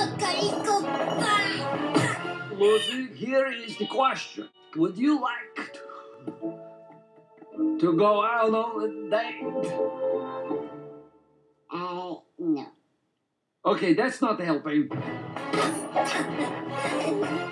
Lucy, here is the question. Would you like to go out on a date? No. Okay, that's not helping.